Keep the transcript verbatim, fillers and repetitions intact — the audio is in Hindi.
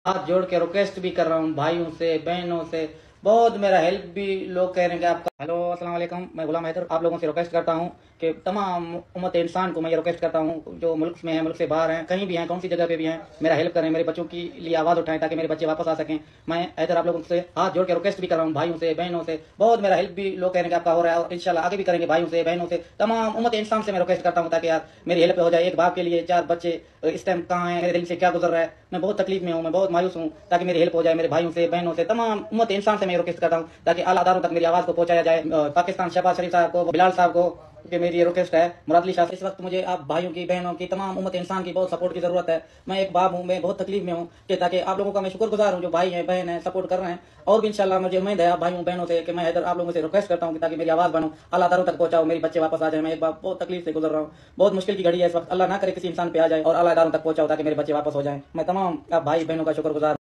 हाथ जोड़ के रिक्वेस्ट भी कर रहा हूँ भाइयों से, बहनों से, बहुत मेरा हेल्प भी लोग कह रहे हैं कि आपका। हेलो, अस्सलाम वालेकुम, मैं गुलाम हैदर आप लोगों से रिक्वेस्ट करता हूँ कि तमाम उम्मत इंसान को मैं ये रिक्वेस्ट करता हूँ जो मुल्क में है, मुल्क से बाहर हैं, कहीं भी हैं, कौन सी जगह पे भी हैं, मेरा हेल्प करें, मेरे बच्चों की लिए आवाज़ उठाएं ताकि मेरे बच्चे वापस आ सकें। मैं हैदर आप लोगों से हाथ जोड़ के रिक्वेस्ट भी कर रहा हूँ भाइयों से, बहनों से, बहुत मेरा हेल्प भी लोग कह रहे हैं कि आपका हो रहा है और इंशाल्लाह आगे भी करेंगे। भाइयों से, बहनों से, तमाम उम्मत इंसान से मैं रिक्वेस्ट करता हूँ ताकि यार मेरी हेल्प हो जाए। एक बाप के लिए चार बच्चे इस टाइम कहाँ हैं, मेरे दिल से क्या गुजर रहा है, मैं बहुत तकलीफ में हूँ, मैं बहुत मायूस हूँ, ताकि मेरी हेल्प हो जाए। मेरे भाइयों से, बहनों से, तमाम उम्मत इंसान से मैं रिक्वेस्ट करता हूँ ताकि आला अदारों तक मेरी आवाज़ को पहुंचाया जाए। पाकिस्तान शहबाज शरीफ साहब को, बिलाल साहब को, कि मेरी ये रिक्वेस्ट है। मुरादली शाह, इस वक्त मुझे आप भाइयों की, बहनों की, तमाम उम्मत इंसान की बहुत सपोर्ट की जरूरत है। मैं एक बाप हूँ, मैं बहुत तकलीफ में हूँ कि ताकि आप लोगों का मैं शुक्रगुजार हूँ जो भाई हैं, बहन हैं, सपोर्ट कर रहे हैं। और भी इंशाल्लाह मुझे उम्मीद है आप भाइयों बहनों से कि मैं हैदर आप लोगों से रिक्वेस्ट करता हूँ कि ताकि मेरी आवाज़ बनूँ, अल्लाह तारों तक पहुंचाओ, मेरे बच्चे वापस आ जाए। मैं एक बाप बहुत तकलीफ से गुजर रहा हूँ, बहुत मुश्किल की घड़ी है इस वक्त, अल्लाह ना करे किसी इंसान पे आ जाए और अल्लाह तारों तक पहुंचाओ ताकि मेरे बच्चे वापस हो जाए। मैं तमाम आप भाई बहनों का शुक्रगुजार